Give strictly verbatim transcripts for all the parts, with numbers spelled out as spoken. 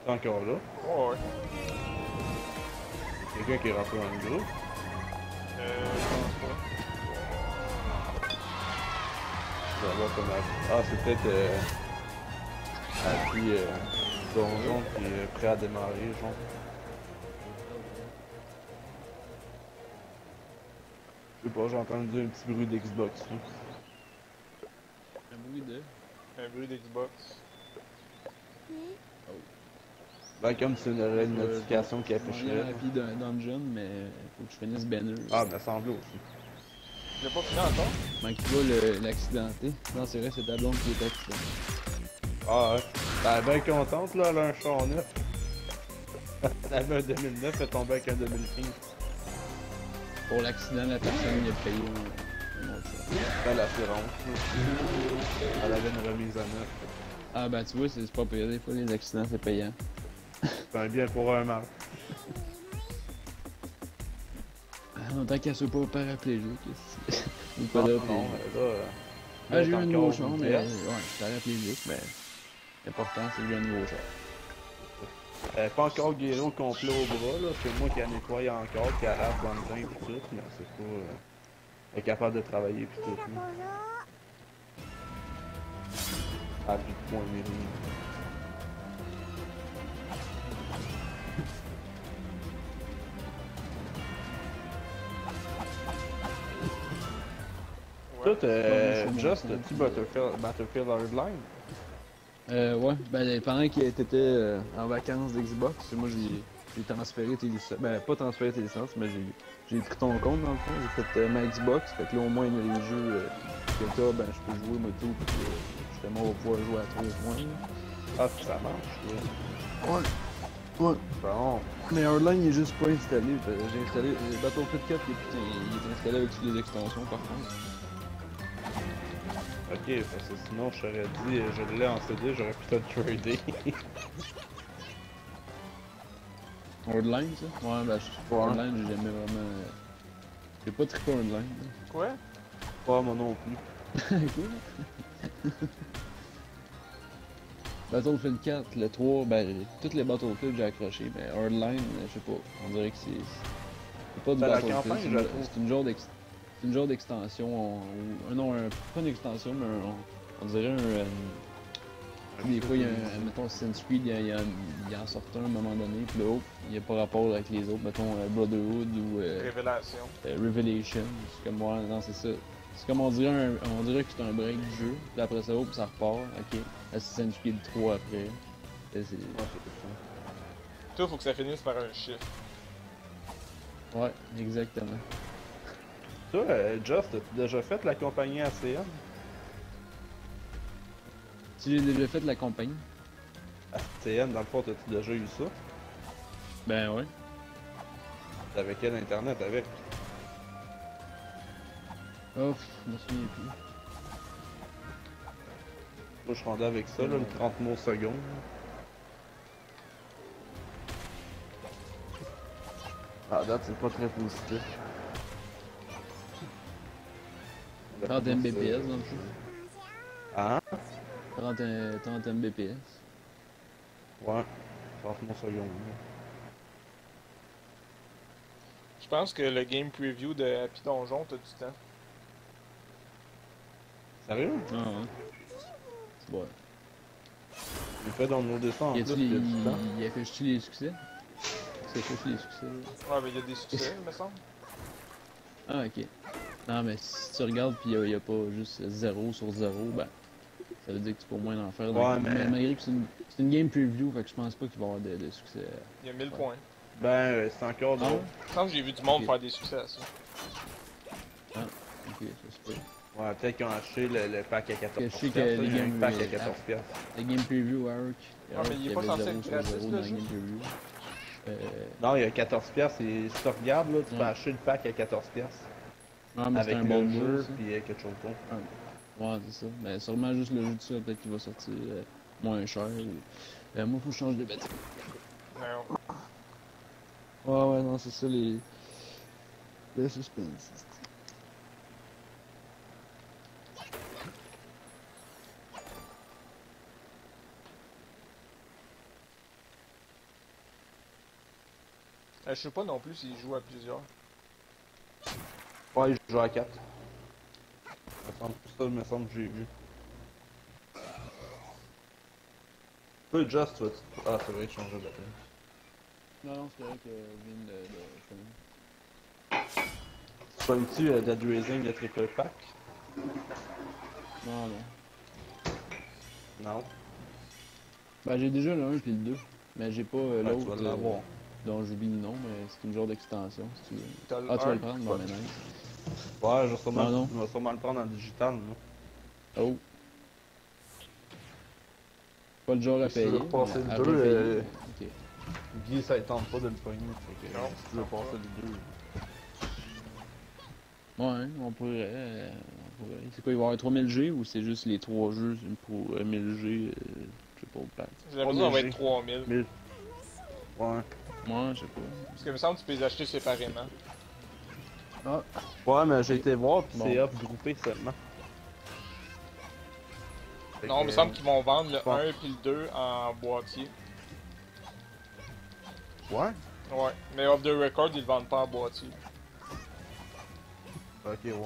T'es encore là? Oh, ouais. Quelqu'un qui est rentré dans le groupe? Euh, je pense pas. Je vais voir comment... Ah, c'est peut-être... Euh... Appui euh... donjon qui est prêt à démarrer, genre. Je sais pas, j'ai entendu un petit bruit d'Xbox, là. Un bruit de... Un bruit d'Xbox. Oh. Ben, comme si une, une Je vais- notification qui je vais afficherait. aller à pied d'un dungeon, mais faut que je finisse banner. Ah, mais semblait aussi. J'ai pas fini encore? Comment qu'il va le- l'accidenté? Non, c'est vrai, c'est ta blonde qui est accidentée. Ah ouais. Elle est bien contente, là, elle a un char neuf. Elle avait un deux mille neuf, elle est tombée avec un deux mille quinze. Pour l'accident, la personne il a payé un, un autre char. C'est l'assurance. Elle avait une remise à neuf. Ah ben tu vois, c'est c'est pas payé, des fois les accidents c'est payant. C'est un bien pour un mal. Ah, en tant qu'elle soit pas paraplégique, ou pas Ah, là, non, puis... mais là... Ah, j'ai eu un nouveau char, char, mais ouais, je suis paraplégique, mais l'important c'est que j'ai un nouveau char. Elle est pas encore guérie au complet au bras, là. C'est moi qui la nettoie encore, qui la lave dans le bain et tout, mais c'est pas... Euh... Elle est capable de travailler pis tout. Là. Elle a plus de points mérite. Ouais. Toi, euh, Just, as-tu Battlefield, Battlefield Hardline? Euh, ouais, ben pendant qu'il était euh, en vacances d'Xbox, moi j'ai j'ai transféré tes licences. Ben, pas transféré tes licences, mais j'ai j'ai pris ton compte dans le fond. J'ai fait euh, ma Xbox, fait que là au moins les jeux euh, que t'as, ben je peux jouer, moi tout, pis euh, justement on va pouvoir jouer à trois au moins. Ah, ça marche, ouais. Ouais. Ouais. Bon. Mais Hardline il est juste pas installé. fait, J'ai installé. euh, Battlefield quatre, il est, il est installé avec toutes les extensions par contre. Ok, parce que sinon je t'aurais dit, euh, je l'ai en C D, j'aurais pu te le trader. Hardline ça? Ouais, ben je- Ouais. Hardline j'ai jamais vraiment. euh, J'ai pas trippé Hardline. là. Quoi? Pas moi non plus. Quoi? Battlefield quatre, le trois, ben toutes les Battlefield j'ai accroché, mais Hardline, je sais pas, on dirait que c'est c'est pas du Ben, la Battlefield, campagne, c'est je la une, trouve. c'est une genre d'ex- c'est une genre d'extension, on- ou- euh, non, un, pas une extension, mais un- on, on dirait un, euh, des fois il y a un, mettons Assassin's Creed, il y, a, il, y a, il y en sort un à un moment donné, puis là, oh, il y a pas rapport avec les autres, mettons euh, Brotherhood ou euh, Révélation. euh, Revelation, c'est comme moi, non c'est ça. C'est comme on dirait un, on dirait que c'est un break du jeu, puis après ça, oh, puis ça repart, ok. Assassin's Creed trois après. Et c'est- Ouais, c'est Toi, faut que ça finisse par un chiffre. Ouais, exactement. ça. Toi, euh, Just, as-tu déjà fait la compagnie A C M? Si j'ai déjà fait la compagnie, A C M, dans le fond, t'as-tu déjà eu ça? ben ouais. T'avais quel internet avec? Oh, pff, je me souviens plus. Moi, je rendais avec ça, là, le trente mots secondes. Ah, date, c'est pas très positif. trente Mbps dans le fond. Hein? trente, euh, trente Mbps. Ouais, trente mots secondes. Je pense que le game preview de Happy Donjon, t'as du temps. Sérieux? Ah ouais. C'est bon. Il fait dans nos dessins en Y plus, a-tu les... il y a du temps. Il affiche-tu les succès? Ça affiche les succès. Ouais, mais il y a des succès, il me semble. Ah ok. Non mais si tu regardes pis y'a y a pas juste zéro sur zéro, ben ça veut dire que tu peux au moins en faire. Ouais, donc, mais- malgré que c'est une... c'est une game preview, fait que je pense pas qu'il va y avoir de, de succès. Il y a mille Ouais. points. Ben, euh, c'est encore Ah drôle. ouais? Je pense que j'ai vu du monde Ok. faire des succès à ça. Ah, ok, ça se peut. Ouais, peut-être qu'ils ont acheté le, le pack à quatorze Que je sais piastres. que là, les il y a un games- pack à quatorze piastres. La game preview Arc. mais il est pas censé être gratis, dans le la jeu. game preview. Euh... Non, il y a quatorze piastres et si tu regardes, là, tu peux Ouais. acheter le pack à quatorze piastres. Ah, mais c'est Avec un bon le jeu. jeu, ça. puis euh, quelque chose d'autre. Ouais, c'est ça. Mais sûrement juste le jeu de ça, peut-être qu'il va sortir euh, moins cher. Ou... Euh, moi, faut que je change de batterie. Non. Ouais, ouais, non, c'est ça les. Le suspense. Euh, je sais pas non plus s'il joue à plusieurs. Ouais, il joue à quatre. Ça me semble, ça me semble que j'ai vu. Peu Just, toi. tu- Ah, c'est vrai, tu changes de bataille. Non, non, c'est vrai que je viens de, de finir. Sois-tu euh, Dead Rising le triple pack? Non, non. Non. Ben, j'ai déjà le un puis le deux. Mais j'ai pas euh, Ouais, tu l'autre vas l'avoir. euh, dont j'oublie le nom, mais c'est une genre d'extension si tu veux. T'as le Ah, tu vas un. le prendre? Bon, Ouais. mais nice. Ouais, je vais sûrement, Non, non. je vais sûrement le prendre en digital, moi. Oh. Pas le genre à Si tu veux payer. repasser mais à le deux, repayer. euh, Ok. Guy, ça ne tente pas de le pogner. Fait que, Non, si tu veux ça tente passer pas. le deux. Ouais, on pourrait, euh, on pourrait. C'est quoi, il va y avoir trois mille G ou c'est juste les trois jeux pour euh, mille G, euh, je sais pas, au pack? J'ai l'impression qu'on va léger. être trois mille. mille. Ouais. Moi, je sais pas. Parce que il me semble que tu peux les acheter séparément. Ah, Ouais, mais j'ai été voir, pis Bon. c'est up groupé seulement. Fait Non, il que, me semble qu'ils vont vendre le bon. un et le deux en boîtier. Ouais? Ouais, mais off the record, ils le vendent pas en boîtier. Ok, ouais.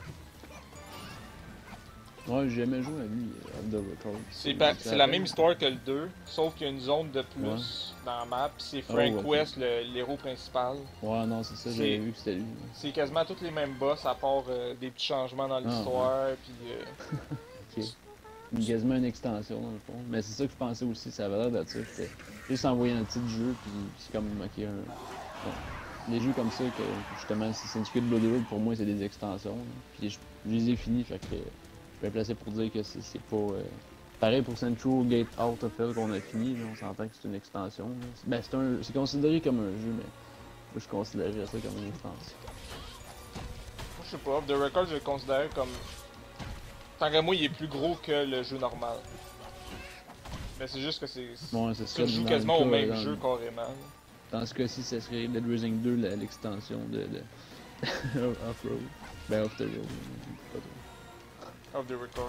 ouais, j'ai jamais joué à lui, euh, Off the Record. C'est pa- c'est la même histoire que le deux, sauf qu'il y a une zone de plus Ouais. dans la map. Puis c'est Oh, Frank ok. West, le- l'héros principal. Ouais, non, c'est ça, C'est- j'avais vu que c'était lui. C'est quasiment tous les mêmes boss, à part euh, des petits changements dans Ah, l'histoire. Puis euh, Ok. Une- Quasiment une extension, dans le fond. Mais c'est ça que je pensais aussi, ça avait l'air de ça. J'étais juste envoyé un titre jeu, puis c'est comme, ok, un... Bon. Des jeux comme ça, que justement, c'est Syndicate Brotherhood, pour moi, c'est des extensions. là. Puis je, je les ai finis, fait que je vais placer pour dire que c'est c'est pas... euh, Pareil pour Central Gate Out of Hell qu'on a fini, là, on s'entend que c'est une extension. là. C'est- Ben, c'est un... c'est considéré comme un jeu, mais moi, je considérerais ça comme une extension. je sais pas, off the record, je le considère comme. Tant qu'à moi, il est plus gros que le jeu normal. Mais c'est juste que c'est. Ouais, c'est ça. Tu joues dans quasiment le au cas, même dans- jeu carrément. Dans ce cas-ci, ça serait Dead Rising deux, la- l'extension de, de... Off-Road. Ben, Off the Road. Pas trop. Off the record.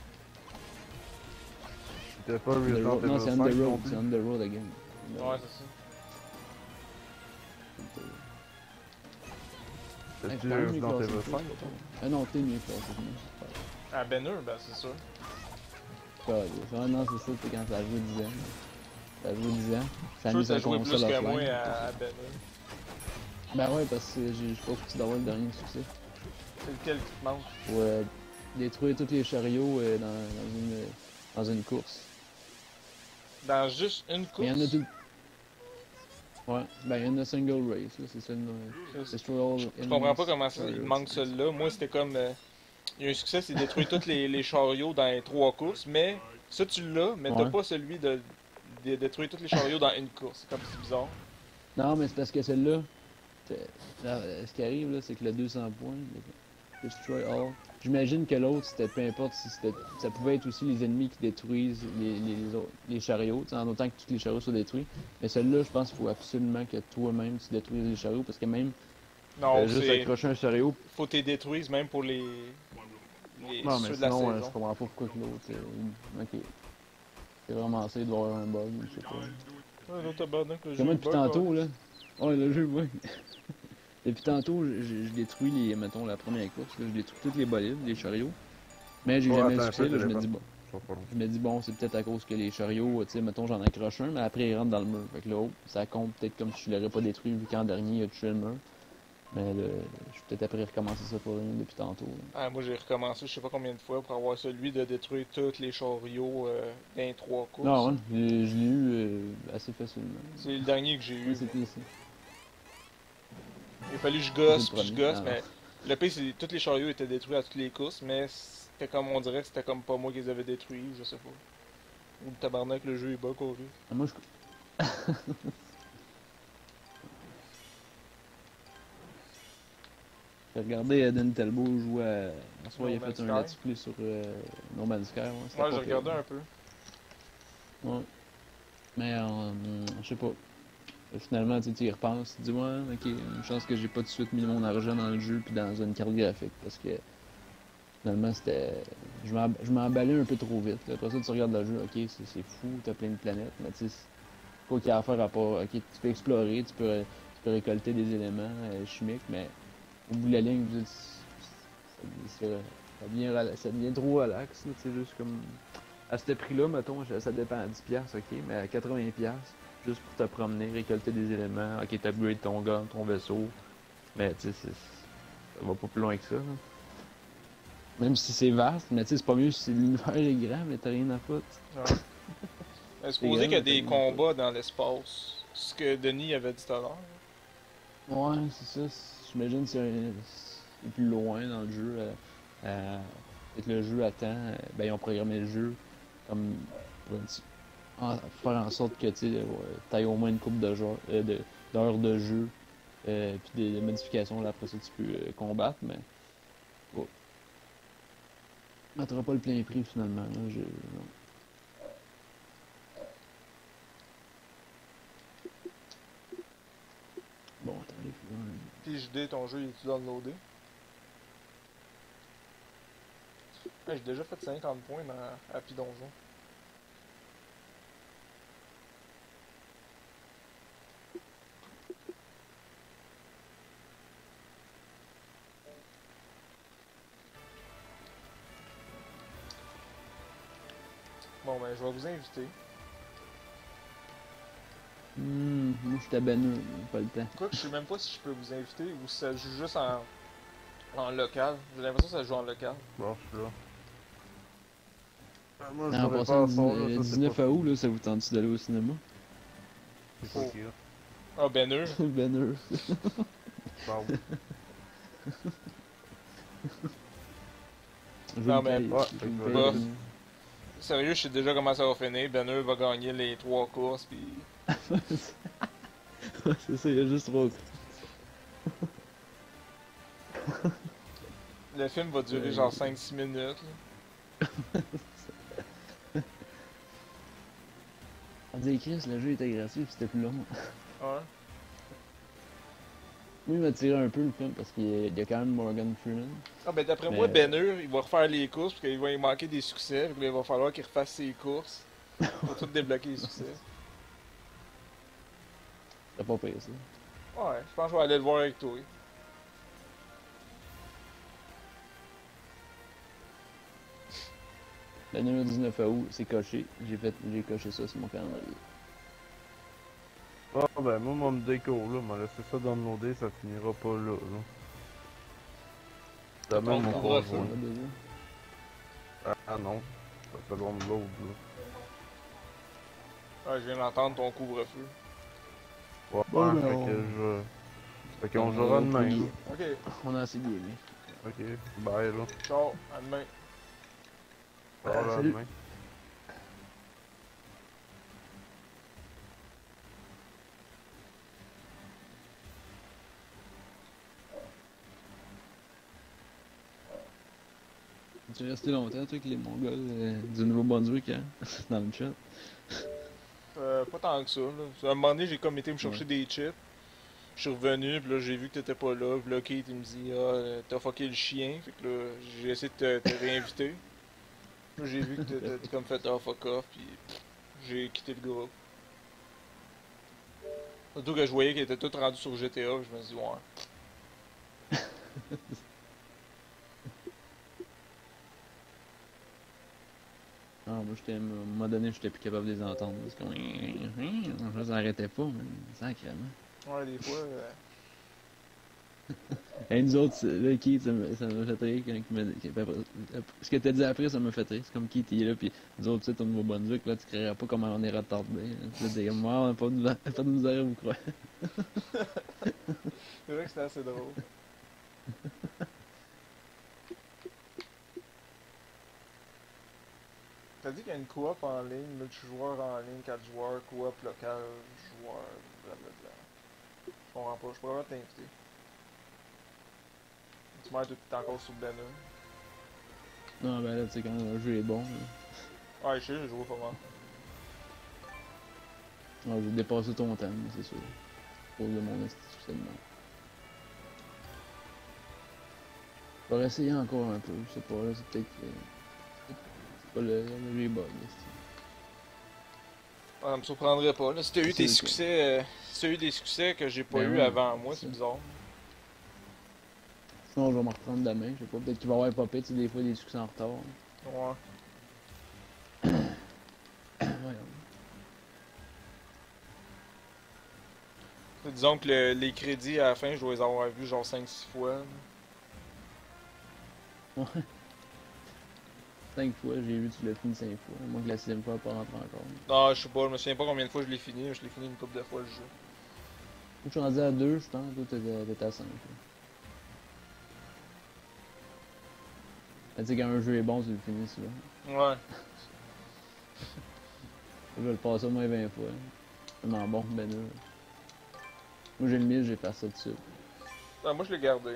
C'était pas The Resident Road- Non, Evil c'est On cinq the non Road, plus. c'est On the Road again. Ouais, c'est ça. Hey, C'était c'est pas mieux Resident classé Evil que ça, cinq. c'est pas- Ah non, t'es mieux classé que moi. À Benur, ben c'est sûr. C'est pas grave. Ah non, c'est ça, c'est quand ça a joué dix ans. Ça a joué dix ans. Ça a Je mis sûr que sa t'as joué plus console que moi offline. à, à Benur. Ben ouais, parce que j'ai j'ai pas foutu d'avoir le dernier succès. C'est lequel qui te manque? Pour euh, détruire tous les chariots euh, dans, dans, une, dans une course. Dans juste une Mais il y en a course? tout. Ouais, ben il y en a single race, là, c'est ça le nom. Je Destroy all je enemies, comprends pas comment ça, il chariots. manque celui-là. Moi, c'était comme. euh, il y a un succès, c'est détruire tous les, les chariots dans les trois courses, mais ça tu l'as, mais t'as Ouais. pas celui de, de détruire tous les chariots dans une course. C'est comme c'est bizarre. Non, mais c'est parce que celle-là, c'est- là, euh, ce qui arrive, là, c'est que le deux cents points, le Destroy All, j'imagine que l'autre, c'était peu importe si c'était. Ça pouvait être aussi les ennemis qui détruisent les, les, les autres- les chariots, tu sais, en autant que tous les chariots soient détruits. Mais celle-là, je pense qu'il faut absolument que toi-même tu détruises les chariots, parce que même Non, euh, juste c'est. accrocher un chariot. Faut que t'es détruises même pour les. les Non, mais ceux de la sinon, euh, je saison. comprends pas pourquoi que l'autre. euh, ok. C'est vraiment ça, il doit y avoir un bug, je sais pas. Ouais, l'autre tabarnak, le jeu Comment est depuis bug, tantôt, ouais. là? Ouais, le jeu, ouais. Depuis tantôt, je, je- je détruis les, mettons, la première course, là, je détruis tous les bolides, les chariots. Mais j'ai Ouais, jamais attends le un succès, peu, là, je me téléphone. dis bon. Ça va pas long. Je me dis bon, c'est peut-être à cause que les chariots, tu sais, mettons, j'en accroche un, mais après ils rentrent dans le mur. Fait que là, oh, ça compte peut-être comme si je l'aurais pas détruit vu qu'en dernier il a touché le mur. Mais là, je suis peut-être après recommencer ça pour rien depuis tantôt. là. Ah, moi j'ai recommencé je sais pas combien de fois pour avoir celui de détruire tous les chariots euh, dans les trois courses. Non, ouais, je l'ai je l'ai eu euh, assez facilement. C'est le dernier que j'ai Ouais, eu. c'était ici. Il a fallu que je gosse, C'est le puis je premier. gosse, Ah, mais le pire c'est que tous les chariots étaient détruits à toutes les courses, mais c'était comme on dirait que c'était comme pas moi qui les avais détruits, je sais pas. Ou le tabarnak, le jeu est bas correct. Ah, moi, je. J'ai regardé Eden Talbot jouer à. En soi, No il a Man's fait un Sky. let's play sur euh, No Man's Sky. Ouais, c'était Ouais, pas j'ai pire. regardé un peu. Ouais. Mais euh, je sais pas. Finalement, tu sais, tu y repenses, tu te dis, ouais, ok, une chance que j'ai pas tout de suite mis mon argent dans le jeu puis dans une carte graphique parce que finalement, c'était. Je m'en- je m'emballais un peu trop vite. là. Après ça, tu regardes le jeu, ok, c'est c'est fou, t'as plein de planètes, mais tu sais, c'est quoi qu'il y a à faire à part. Ok, tu peux explorer, tu peux, tu peux récolter des éléments euh, chimiques, mais au bout de la ligne, vous êtes- ça, ça devient, rela- ça devient trop relax. C'est juste comme. À ce prix-là, mettons, ça dépend à dix piastres, ok, mais à quatre-vingts piastres, juste pour te promener, récolter des éléments, ok, t'upgrades ton gun, ton vaisseau, mais tu sais, c'est- ça va pas plus loin que ça. Là. Même si c'est vaste, mais tu sais, c'est pas mieux si l'univers est grand, mais t'as rien à foutre. Ouais. Mais supposé qu'il y a des C'est combats dans l'espace. Ce que Denis avait dit tout à l'heure. Ouais, c'est ça. J'imagine que c'est un- c'est plus loin dans le jeu. Euh, euh, peut-être le jeu attend. euh, ben, ils ont programmé le jeu comme pour un petit- en- faire en sorte que tu aies au moins une coupe de joueurs, euh, de- d'heures de jeu. Euh, puis des, des modifications. Là, après ça, tu peux euh, combattre, mais. Bon. Tu mettras pas le plein prix finalement. Là, je, non. Bon, attends, les filles, Puis J D, ton jeu, il est-tu downloadé? Ouais, j'ai déjà fait cinquante points dans Happy Donjon. Bon, ben, je vais vous inviter. Hmm, moi, je t'abonne, pas le temps. Quoi que je sais même pas si je peux vous inviter ou si ça joue juste en, en local. J'ai l'impression que ça joue en local. Bon, je suis là. Ah, moi, je En devrais passant, pas le à fond, dix- là, le ça, c'est dix-neuf pas août, là, ça vous tente d'aller au cinéma? C'est pas Oh. qui, là. Ah, ben eux. Ben heureux. Bon. Je Non, le mais- paye, Ouais, je fait le que paye, bof. là. Sérieux, je sais déjà comment ça va finir. Ben eux va gagner les trois courses, puis C'est ça, il y a juste trop. le film va durer Ouais. genre cinq six minutes. là. On dit, Chris, le jeu était gratuit, puis c'était plus long. Ouais. Moi, il m'a tiré un peu le film parce qu'il y a- il y a quand même Morgan Freeman. Ah, ben d'après Mais- moi, Ben eux, il va refaire les courses, parce qu'il va y manquer des succès, puis là, il va falloir qu'il refasse ses courses pour tout débloquer les succès. C'est pas pire, ça. Ouais, je pense que je vais aller le voir avec toi. Le numéro dix-neuf août, c'est coché. J'ai fait, j'ai coché ça sur mon calendrier. Ah, ben, moi, mon déco, là, m'a laissé ça downloader, ça finira pas là, là. T'as T'as même ton mon couvre-feu. conjoint. On a besoin. Ah, ah non, ça fait long de l'autre, là. Ouais, je viens d'entendre ton couvre-feu. Ouais, Bon, ouais, ben, fait on- que je... Fait qu'on on jouera va demain, plus- là. Ok, On a assez gagné. Ok, bye, là. ciao, à demain. Ciao, Ah, là, à salut. demain. Tu es resté longtemps, toi, avec les Mongols euh, du Nouveau-Brunswick, hein? Dans le chat. Euh, pas tant que ça, là. À un moment donné, j'ai comme été me chercher Ouais. des chips. Je suis revenu, puis là, j'ai vu que t'étais pas là. Puis là, Kate, il me dit, ah, euh, t'as fucké le chien. Fait que là, j'ai essayé de te, te réinviter. Là, j'ai vu que t'as t'as comme fait, ah, fuck off, puis pff, j'ai quitté le groupe. Surtout que je voyais qu'il était tout rendu sur G T A, puis je me suis dit, ouais. Ah, moi, j'étais, à un moment donné, j'étais plus capable de les entendre. Parce qu'on. Je les arrêtais pas, mais sacrément. Ouais, des fois, euh, Et nous autres, c'est- là, Keith, ça m'a ça m'a fait rire quand il m'a dit. Ce que t'as dit après, ça m'a fait rire. C'est comme Keith, il est là, pis nous autres, tu sais, au Nouveau-Brunswick, là, tu créerais pas comment on est retardé. Tu sais, t'es comme, ah, on a pas de misère- pas de misère à vous croire. c'est vrai que c'était assez drôle. T'as dit qu'il y a une coop en ligne, multijoueur en ligne, quatre joueurs, coop local, joueur, blablabla. Je comprends pas, je pourrais t'inviter. Tu m'as tout encore sur Ben. Non, ben là, tu sais, quand le jeu est bon, là. Ouais, je sais, j'ai joué pas mal. Ouais, j'ai dépassé ton temps, c'est sûr. Pour de mon institutionnellement. Je vais essayer encore un peu, je sais pas, là, c'est peut-être. euh, C'est pas le, le rebug, Ça me surprendrait pas, là. Si t'as eu C'est tes ça. succès, euh, si t'as eu des succès que j'ai pas Ben eu oui, avant moi, c'est c'est ça. bizarre. Sinon, je vais me reprendre demain, je sais pas. Peut-être qu'il va y avoir popé, tu sais, des fois des succès en retard. Ouais. Voyons. Disons que le- les crédits à la fin, je dois les avoir vus genre cinq six fois. Ouais. Cinq fois, j'ai vu que tu l'as fini cinq fois. Moi que la sixième fois, elle pas rentré encore. Non, je sais pas, je me souviens pas combien de fois je l'ai fini, mais je l'ai fini une couple de fois le jeu. Je suis rendu à deux, je pense. Toi, t'étais t'étais à cinq. Tu sais, quand un jeu est bon, tu le finis souvent. Ouais. Je vais le passer au moins vingt fois. Vraiment bon, ben dur. Moi, j'ai le mille, j'ai fait ça dessus. Ah, moi je l'ai gardé.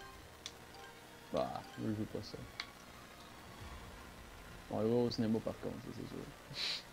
Bah, je joue pas ça. On va le voir au cinéma par contre, ça, c'est sûr.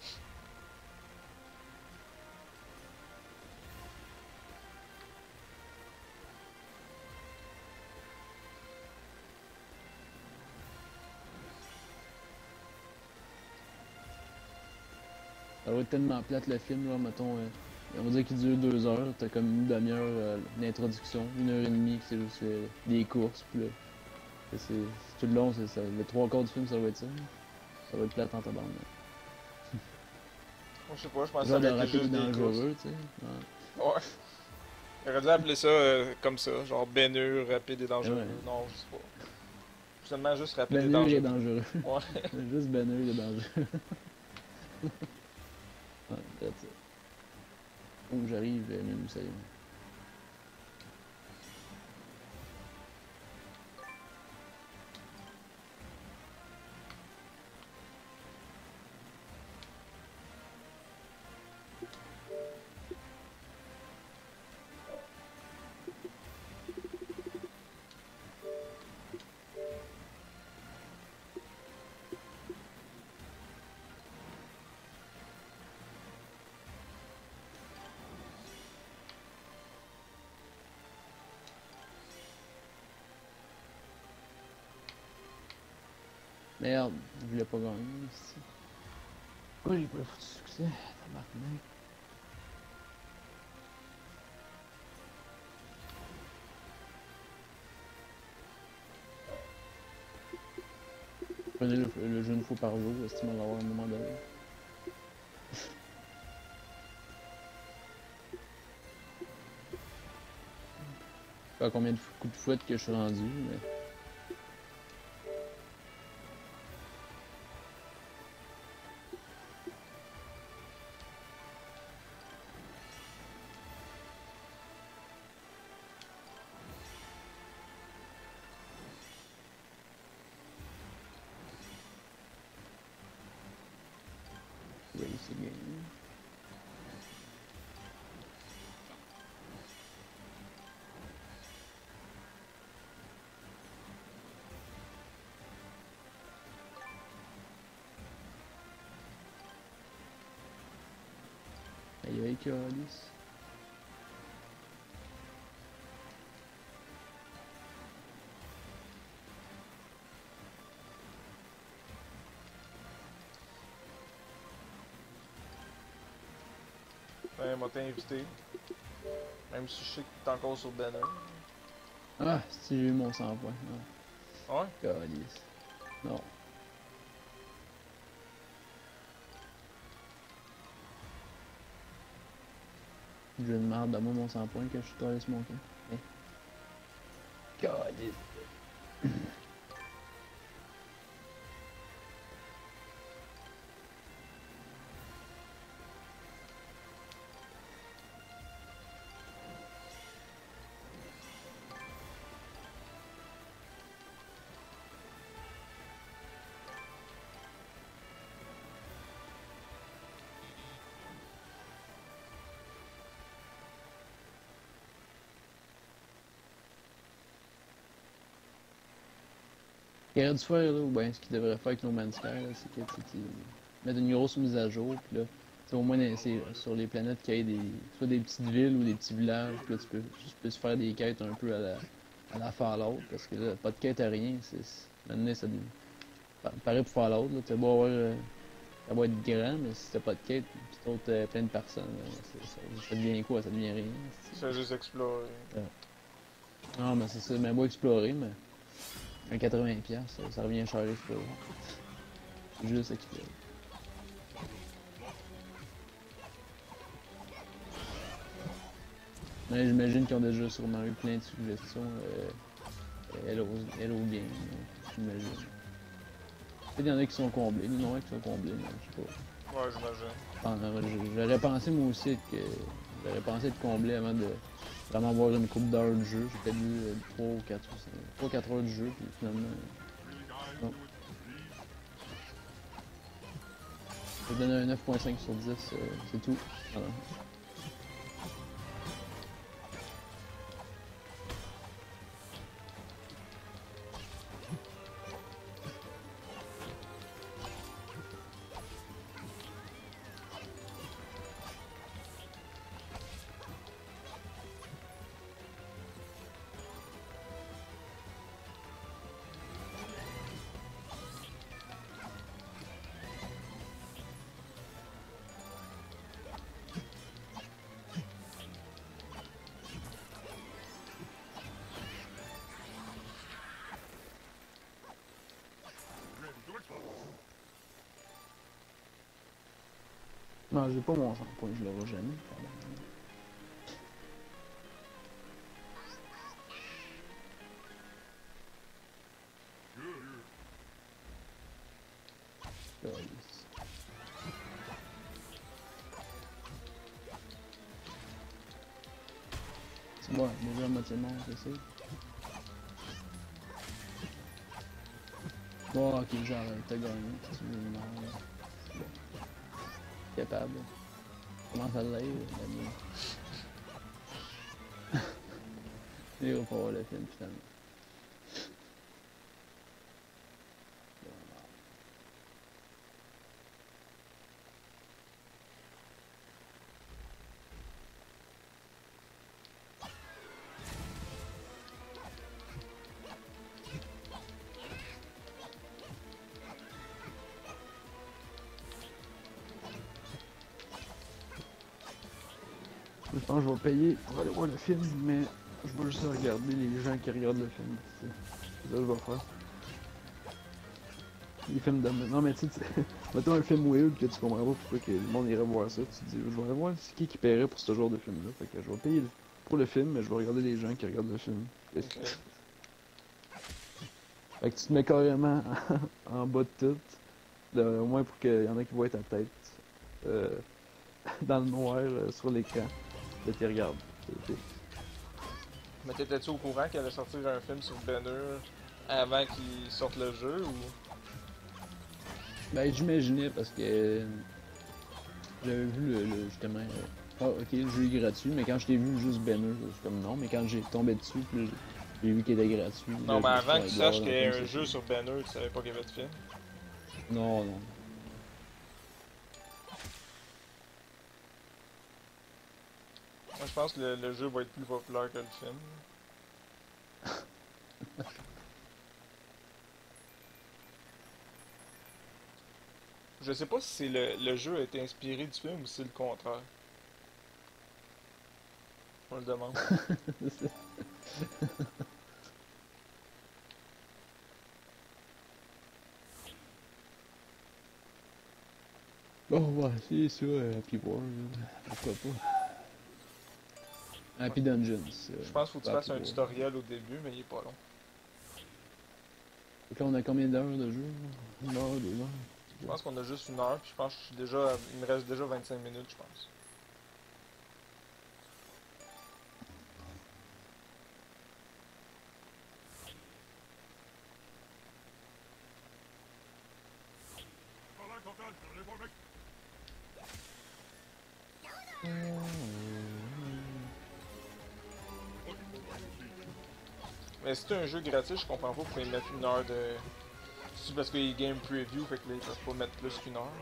Ça va être tellement plate le film, là, mettons. Euh, on va dire qu'il dure deux heures, t'as comme une demi-heure euh, d'introduction, une heure et demie, que c'est juste euh, des courses, puis là. C'est c'est tout le long, c'est ça. Les trois quarts du film, ça va être ça. Ça va être plate en tabarnak. Moi je sais pas, je pense que ça Genre de aurait été rapide et juste des courses. dangereux, tu sais. Ouais. Ouais. J'aurais dû appeler ça euh, comme ça, genre baigneux, rapide et dangereux. Ouais. Non, je sais pas. Seulement juste rapide et Banneur et dangereux. dangereux. Ouais. Juste banneur et dangereux. Ouais, that's it. Donc j'arrive, euh, même ça y est. Merde, je voulais pas gagner ici. Pourquoi j'ai pas foutu succès? Tabarnak. Prenez le, le jeu une fois par jour, estimant l'avoir à un moment donné. Je sais pas combien de coups de fouette que je suis rendu, mais. Race again. Aïe aïe, calice. Ouais, m'a t'ai invité. Même si je sais que t'es encore sur banner. Ah, si j'ai eu mon cent points. Ah, Ouais? calice. Non. Jeu de merde, donne-moi mon cent points que je suis collé sur mon camp. Hein? Calice. Ce qu'il aurait dû faire, là, ou bien ce qu'il devrait faire avec No Man's Sky, là, c'est que tu sais, mettre une grosse mise à jour, puis là, tu sais, au moins dans- c'est sur les planètes qu'il y ait des, soit des petites villes ou des petits villages, puis là, tu peux, tu peux se faire des quêtes un peu à la, à la Fallout, parce que là, pas de quête à rien, c'est, c'est- maintenant, ça pa- paraît pour Fallout, là, t'as beau avoir euh, ça va être grand, mais si t'as pas de quête, pis t'autres euh, plein de personnes, euh, ça, ça, ça devient quoi? Ça devient rien. Tu fais juste explorer. Ouais. Non, mais c'est ça, mais moi explorer, mais un quatre-vingts piastres, ça, ça revient cher à explorer. Juste explorer. Mais j'imagine qu'ils ont déjà sûrement eu plein de suggestions euh, Hello, Hello Game, euh, j'imagine. Peut-être qu'il y en a qui sont comblés, il y en a qui sont comblés, mais je sais pas. Ouais, j'imagine. Enfin, j'aurais pensé moi aussi que j'aurais pensé être comblé avant de vraiment avoir une coupe d'heures de jeu. J'ai peut-être eu trois ou quatre heures de jeu, puis finalement. Euh, non. Je vais donner un neuf point cinq sur dix, euh, c'est tout. Voilà. Non, j'ai pas mon cent points, je l'aurai jamais. C'est bon, déjà à moitié mort, je sais. Bon, ok, j'arrête, t'as gagné, si tu veux une mort. Bon. Capable. Comment ça l'est, l'ami? Il va pas voir le film finalement. Je pense que je vais payer pour aller voir le film, mais je vais juste regarder les gens qui regardent le film. C'est ça que je vais faire. Les films de... Non mais tu sais, mettons un film weird que tu comprends pas pourquoi que le monde irait voir ça, tu te dis, je vais aller voir c'est qui qui paierait pour ce genre de film-là. Fait que je vais payer pour le film, mais je vais regarder les gens qui regardent le film. Okay. Fait que tu te mets carrément en bas de tout, de, au moins pour qu'il y en a qui voient ta tête euh, dans le noir euh, sur l'écran. De t'y regardes. Mais t'étais-tu au courant qu'il allait sortir un film sur Banner avant qu'il sorte le jeu ou? Ben j'imaginais parce que euh, j'avais vu le, le justement. Euh, ah ok le jeu est gratuit, mais quand je t'ai vu juste Banner, je suis comme non, mais quand j'ai tombé dessus, puis j'ai vu qu'il était gratuit. Non, là, mais avant que tu saches qu'il y ait un film, jeu sur Banner, tu savais pas qu'il y avait de film. Non, non. Moi je pense que le, le jeu va être plus populaire que le film. Je sais pas si c'est le, le jeu a été inspiré du film ou si c'est le contraire. On le demande. Bon, ouais, c'est ça, Happy World, pourquoi pas. Happy Dungeons. Euh, Je pense qu'il faut que tu fasses un World. tutoriel au début, mais il est pas long. Donc là, on a combien d'heures de jeu? Une heure, deux heures? Je pense qu'on a juste une heure, puis je pense que je suis déjà. Il me reste déjà vingt-cinq minutes, je pense. Mais si c'est un jeu gratuit, je comprends pas pourquoi ils mettent une heure de. C'est parce qu'il y a game preview, fait que là ils peuvent pas mettre plus qu'une heure.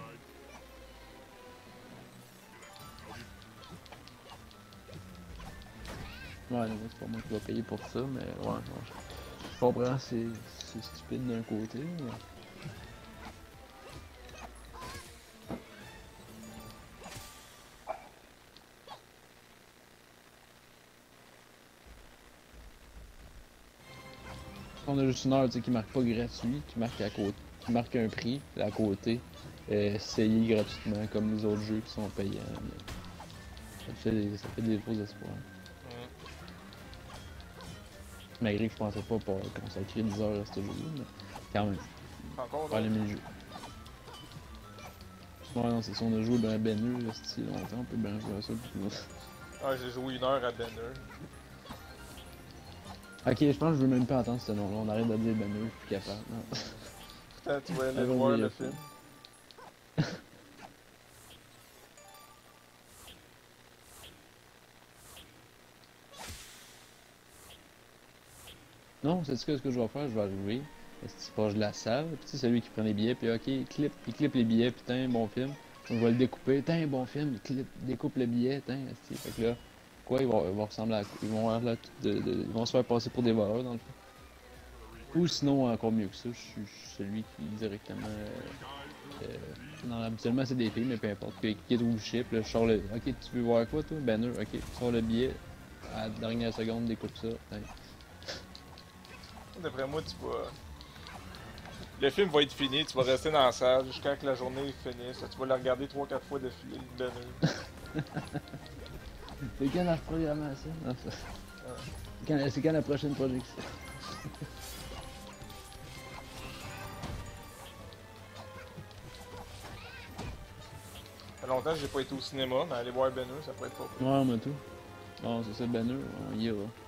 Ouais, non, c'est pas moi qui vais payer pour ça, mais ouais, ouais. Je comprends, c'est c'est stupide d'un côté, mais... On a juste une heure, tu sais, qui marque pas gratuit, qui marque à côté, qui marque un prix, puis à côté, euh, essayer gratuitement, comme les autres jeux qui sont payants. Mais ça fait des, ça fait des faux espoirs. Mm. Malgré que je pensais pas pour consacrer dix heures à ce jeu-là, mais quand même, Encore pas là? aimer le jeu. Ouais, non, c'est ça, on a joué ben Bennu, là, si longtemps, on peut bien jouer à ça. Puis... Ah, j'ai joué une heure à Banner. Ok, je pense que je veux même pas entendre ce nom-là, on arrête de dire Bennu, je suis plus capable. Non. Putain, tu vas aller Ah, voir vas-y, le euh, film. Non, c'est ce que, ce que je vais faire, je vais arriver. C'est proche de la salle, puis c'est celui qui prend les billets, puis ok, il clip, il clip les billets, putain, bon film. Je vais le découper, putain, bon film, il clip, découpe le billet, putain, esti. Fait que là, quoi, ils vont, ils vont ressembler à ils vont avoir là, de, de, ils vont se faire passer pour des voleurs dans le fond. Ou sinon, encore mieux que ça, je suis je suis celui qui directement. Euh, euh, non, habituellement c'est des filles, mais peu importe, qui qui est au chip, là, je sors le. Ok, tu veux voir quoi toi? Banner, ok, tu sors le billet, à la dernière seconde, découpe ça, putain. D'après moi, tu vas. Le film va être fini, tu vas rester dans la salle jusqu'à ce que la journée finisse. Tu vas le regarder trois quatre fois d'affilée, le Banner. C'est quand la reprogrammation? Non, ça. C'est quand, c'est quand la prochaine projection? Ça fait longtemps que j'ai pas été au cinéma, mais aller voir Banner, ça pourrait être pas pire. Ouais, mais tout. Bon, c'est ça, Banner, on y va.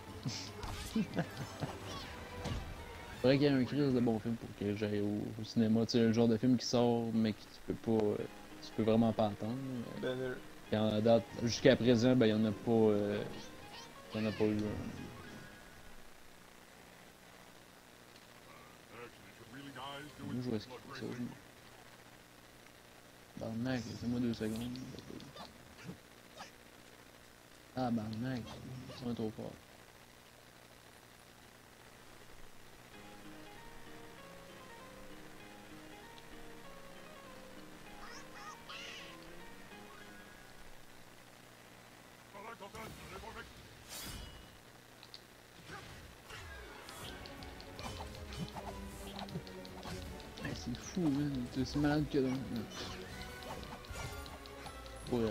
Faudrait qu'il y ait un crise de bon film pour que j'aille au, au cinéma. Tu sais, le genre de film qui sort, mais que tu peux pas. Euh, tu peux vraiment pas entendre. Banner. Puis en date, jusqu'à présent, ben, il y en a pas. Euh, il y en a pas eu un. Moi, je vois ce qu'il fait ça. Je... Barnac, laissez-moi deux secondes. Ah, barnac, ils sont trop forts. Hey, c'est fou, man. T'es aussi malade que donc. Ouais.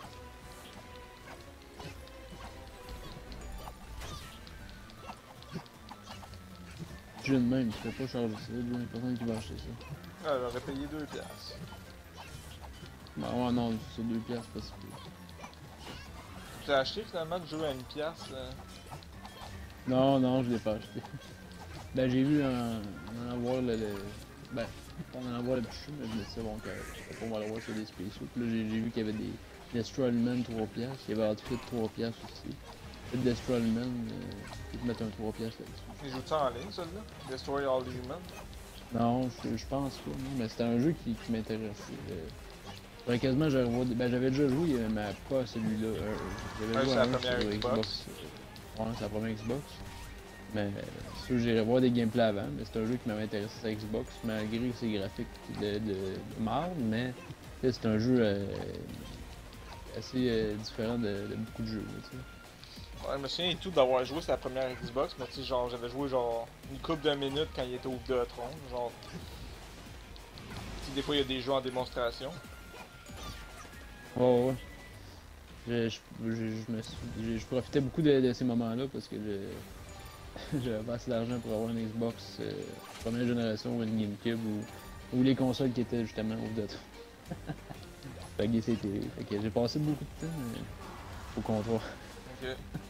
Je de même, tu peux pas charger ça, il y a personne qui va acheter ça. Ah, j'aurais payé deux piastres. Bah ouais, non, sur deux piastres, c'est pas si pire. Tu l'as acheté finalement de jouer à une pièce euh... Non, non, je l'ai pas acheté. Ben j'ai vu un, en avoir le, le... Ben, pas en avoir le plus mais je me suis dit bon que on va l'avoir sur des spéciaux. Puis là j'ai j'ai vu qu'il y avait des Destroyman trois piastres, il y avait Outfit trois piastres aussi. Le Destroyman, euh, ils te mettent un trois piastres là-dessus. Il joue ça en ligne celui-là? Destroy All Human? Non, je, je pense pas, non, mais c'était un jeu qui, qui m'intéressait. Euh, J'aurais quasiment, j'aurais revu- ben, j'avais déjà joué, euh, mais pas à celui-là. Euh, j'avais Ouais, joué c'est à la un première sur Xbox. Xbox. Ouais, c'est la première Xbox. Mais euh, c'est sûr, j'irais voir des gameplays avant, mais c'est un jeu qui m'avait intéressé sur Xbox, malgré ses graphiques de, de, de marde, mais tu sais, c'est un jeu euh, assez euh, différent de, de beaucoup de jeux. Là, tu sais. Ouais, je me souviens et tout d'avoir joué sur la première Xbox, mais tu sais, genre, j'avais joué genre une couple de minutes quand il était au Vidéotron, genre. Tu sais, des fois il y a des jeux en démonstration. Ouais, ouais. Je, je, je, je, me suis, je, je profitais beaucoup de, de ces moments-là parce que je, j'avais pas assez d'argent pour avoir une Xbox euh, première génération ou une GameCube ou, ou les consoles qui étaient justement au Vidéotron. Fait que c'était. Fait que j'ai passé beaucoup de temps euh, au comptoir. Ok.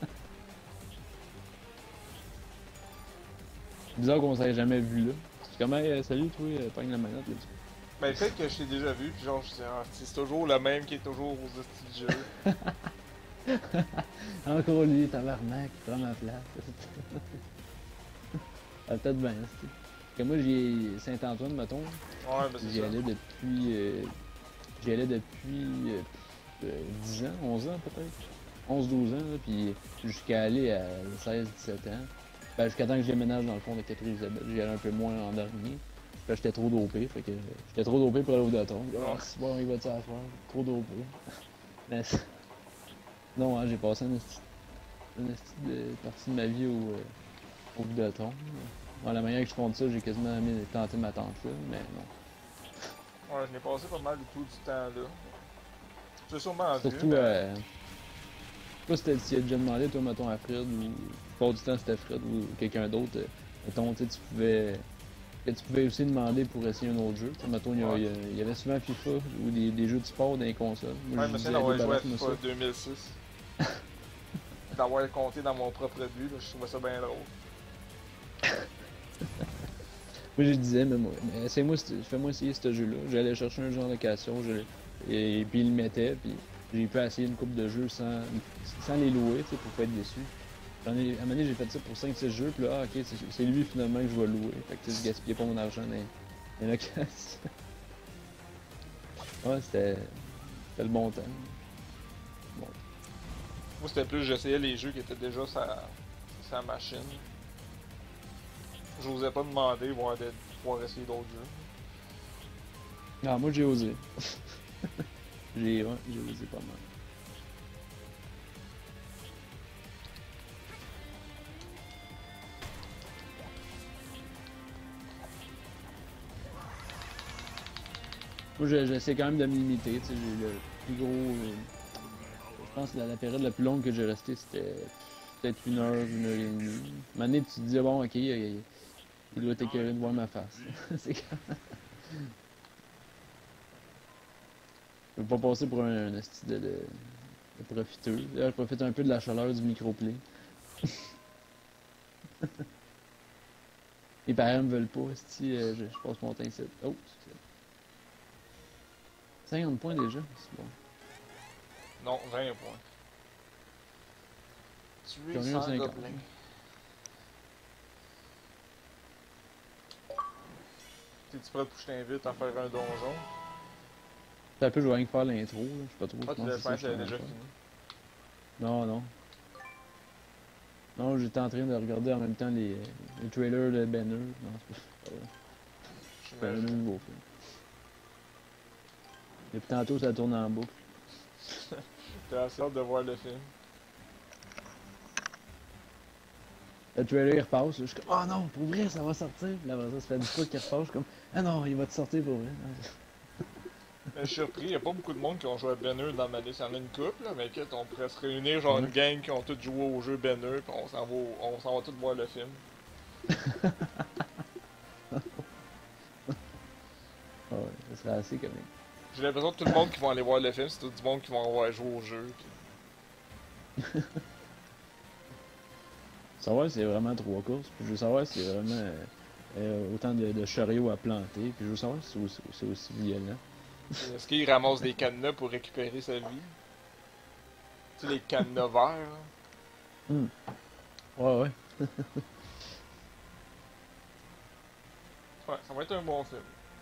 C'est bizarre qu'on s'est jamais vu là. C'est comme hey, salut toi, euh, pogne la manette là. Ben peut-être que je t'ai déjà vu, puis genre je disais, ah, c'est toujours le même qui est toujours aux hosties de jeu. Encore lui, tabarnak, il prend ma place. Ah, peut-être bien, c'est. Que moi j'ai Saint-Antoine, mettons. Ouais, ben c'est J'y ça. allais depuis. Euh, J'y allais depuis euh, euh, dix ans, onze ans peut-être. onze douze ans, là, puis jusqu'à aller à seize dix-sept ans. Ben, jusqu'à temps que je déménage dans le fond de Catherine-Isabelle, j'y allais un peu moins en dernier. Là, j'étais trop dopé, fait que j'étais trop dopé pour aller au Daton. Oh, c'est bon, il va te faire trop dopé. Mais non, hein, j'ai passé une, esti- une esti de partie de ma vie au, euh, au Daton. Bon, la manière que je compte ça, j'ai quasiment mis- tenté ma tente là, mais non. Ouais, je n'ai passé pas mal du tout du temps là. C'est sûrement vieux, Surtout, mais... euh, je sais pas si t'as déjà demandé, toi, mettons, à Fred, ou pas du temps c'était Fred ou quelqu'un d'autre, euh, mettons, tu sais, tu pouvais. Que tu pouvais aussi demander pour essayer un autre jeu. T'sais, mettons, il y, a- Ouais. il y a- il y avait souvent FIFA ou des, des jeux de sport dans les consoles. Moi, Ouais, je mais c'est disais, d'avoir joué à débarrasse-moi FIFA ça. deux mille six. D'avoir compté dans mon propre but, là, je trouvais ça bien drôle. Moi, je disais, mais moi, mais essaye-moi, ce- fais-moi essayer ce jeu-là. J'allais chercher un jeu en location, je, et, et puis il le mettait, puis j'ai pu essayer une coupe de jeux sans, sans les louer, tu sais, pour pas être déçu. J'en ai, à un moment donné, j'ai fait ça pour cinq six jeux, puis là, ah, ok, c'est, c'est lui finalement que je vais louer. Fait que tu sais, je gaspillais pas mon argent dans les, dans les locations. Ouais, c'était, c'était le bon temps. Bon. Moi, c'était plus, j'essayais les jeux qui étaient déjà sa, sa machine. J'osais pas demander, voire de pouvoir essayer d'autres jeux. Ah, moi, j'ai osé. j'ai, ouais, j'ai osé pas mal. Moi, je- j'essaie quand même de me limiter, tu sais, j'ai le plus gros... euh, je pense que la, la période la plus longue que j'ai resté, c'était peut-être une heure, une heure et demie. À un moment donné, tu te disais, bon, ok, il, il doit être écœuré de voir ma face. C'est quand... Je veux pas passer pour un, un esti de, de, de profiteux. Là, je profite un peu de la chaleur du microplay. Les parents me veulent pas, esti, euh, je, je passe mon temps ici. Oh, c'est cinquante points déjà, c'est bon. Non, vingt points. Tuer J'en ai un cent cinquante. gobelins. T'es-tu prêt pour que je t'invite à faire un donjon? C'est un peu, je vais rien que faire l'intro, là. Je sais pas trop. Ah, je tu pense l'as que c'est ça fait, que tu je l'as suis en train déjà de faire. fini. Non, non. Non, j'étais en train de regarder en même temps les, les trailers de Banner. Non, c'est pas vrai. C'est pas le J'imagine. nouveau film. Depuis tantôt, ça tourne en boucle. T'as assez hâte de voir le film. Le trailer, il repasse. Je suis comme, oh non, pour vrai, ça va sortir. Puis là, après ça, ça fait dix fois qu'il repasse. Je suis comme, ah non, il va te sortir pour vrai. Mais je suis surpris, y a pas beaucoup de monde qui ont joué à Banner dans ma liste. Il y en a une couple, là, mais écoute, on pourrait se réunir, genre Ouais. une gang qui ont tous joué au jeu Banner, pis on s'en va, au- on s'en va tous voir le film. Ah ouais, ça serait assez comique. J'ai l'impression que tout le monde qui va aller voir le film, c'est tout du monde qui vont avoir joué au jeu. Pis... Savoir si c'est vraiment trois courses. Puis je veux savoir si c'est vraiment euh, euh, autant de, de chariots à planter. Puis je veux savoir si c'est aussi, c'est aussi violent. Est-ce qu'il ramasse des cadenas pour récupérer sa vie? Tu sais, les cadenas verts, là. Hmm. Ouais, ouais. Ouais, ça va être un bon film.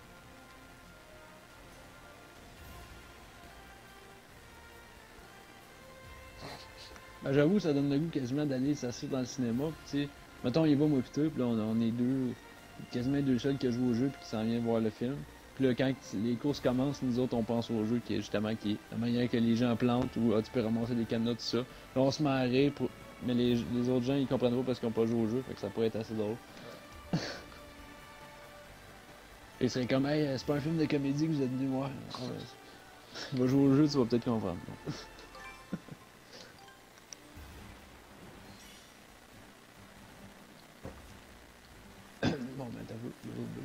Ben, j'avoue, ça donne le goût quasiment d'aller s'asseoir dans le cinéma. Puis, tu sais, mettons, il va, moi, pis toi, puis là, on, on est deux, quasiment deux seuls qui jouent au jeu, puis qui s'en viennent voir le film. Puis là, quand les courses commencent, nous autres, on pense au jeu qui est justement qui est la manière que les gens plantent ou ah, tu peux ramasser des cadenas, tout ça. Là, on se met à rire, pour... mais les, les autres gens, ils comprennent pas parce qu'ils n'ont pas joué au jeu, fait que ça pourrait être assez drôle. Et c'est comme, hey, c'est pas un film de comédie que vous êtes venus voir. Ah, ouais. Va jouer au jeu, tu vas peut-être comprendre. Bon, ben, t'as vu, l'autre bout.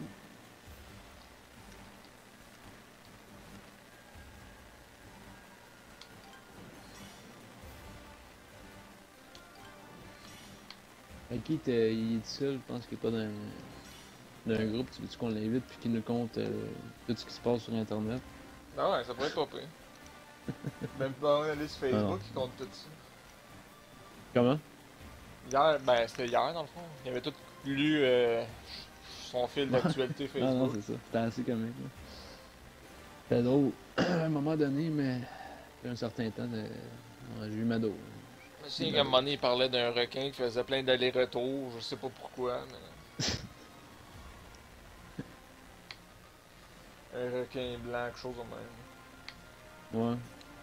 Aki, t'es- il est tout seul, je pense qu'il est pas dans, dans un groupe. Tu veux-tu qu'on l'invite puis qu'il nous compte euh, tout ce qui se passe sur Internet? Ah ouais, ça pourrait être pas pire. Même pas la liste Facebook qui compte tout ça. Comment? Hier, ben c'était hier dans le fond. Il avait tout lu euh, son fil d'actualité Ah non, Facebook. c'est ça. C'était assez comique. là. C'était drôle à un moment donné, mais après un certain temps, euh, ouais, j'ai eu ma dose. Je sais qu'à un moment donné, il parlait d'un requin qui faisait plein d'allers-retours, je sais pas pourquoi, mais... Un requin blanc, quelque chose de même. Ouais.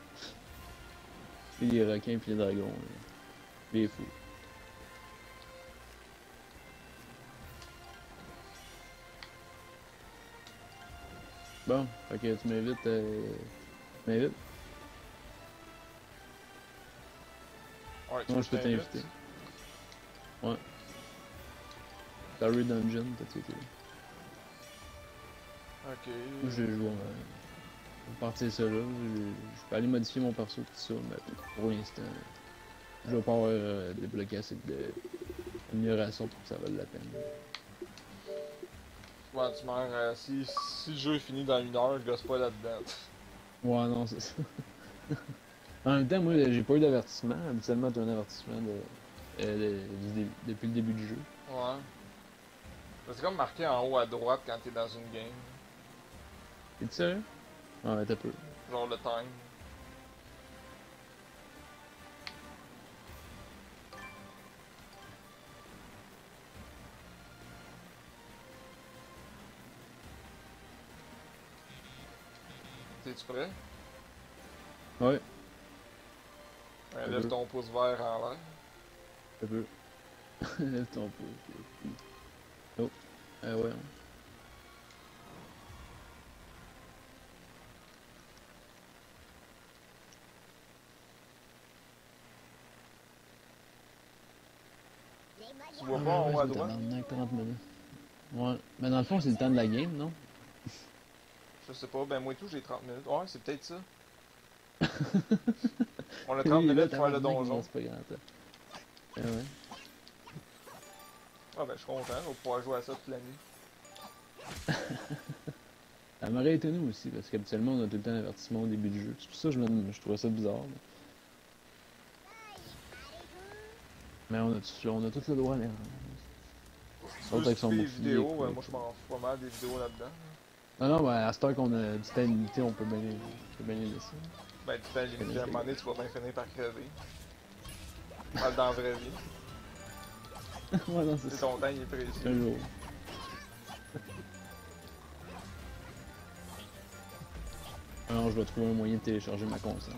Puis les requins puis les dragons. Là. Les fous. Bon, fait que tu m'invites. Euh... Tu m'invites? Ouais, tu Moi, veux je que peux je t'invite? t'inviter. Ouais. Story Dungeon, t'as-tu été? Ok. Moi, je vais jouer. Euh... Je vais partir ça là. Je... je peux aller modifier mon perso, tout ça, mais pour l'instant, je vais pas avoir euh, débloqué assez d'amélioration pour que ça vaille la peine. Ouais, tu meurs. Euh, si, si le jeu est fini dans une heure, je gosse pas là-dedans. Ouais, non, c'est ça. En même temps, moi, j'ai pas eu d'avertissement. Habituellement, t'as un avertissement de... Euh, de... du dé- depuis le début du jeu. Ouais. C'est comme marqué en haut à droite quand t'es dans une game. T'es-tu sérieux? Ah, ouais, t'as peu. Genre le time. T'es-tu prêt? Ouais, Ouais, lève ton pouce vert en l'air. t'as peu. Lève ton pouce. Oh, ah ouais. hein. Tu vois Ah, pas en ouais, haut à c'est droite? tabarnak, trente minutes. Ouais, mais dans le fond, c'est le temps de la game, non? Je sais pas, ben moi et tout j'ai trente minutes. Ouais, c'est peut-être ça. On a trente Oui, là, minutes pour faire le tabarnak, il donjon. reste pas grand temps. Ah ouais. Ah ben je suis content, on va pouvoir jouer à ça toute la nuit. Ça m'aurait étonné aussi, parce qu'habituellement, on a tout le temps l'avertissement au début du jeu. C'est pour ça que je, me... je trouvais ça bizarre. Mais, mais on, a tout... on a tout le droit à l'erreur. Si tu veux skipper les vidéos, ouais, moi je m'en fous pas mal des vidéos là-dedans. Non, non, ben à cette heure qu'on a du temps limité, on peut bien les, on peut bien les laisser. Ben du temps limité, à un moment donné tu vas bien finir par crever. Mal dans la vraie vie. Ouais, non, c'est C'est ça. ton temps il est Un précieux. jour. Alors, je vais trouver un moyen de télécharger ma console.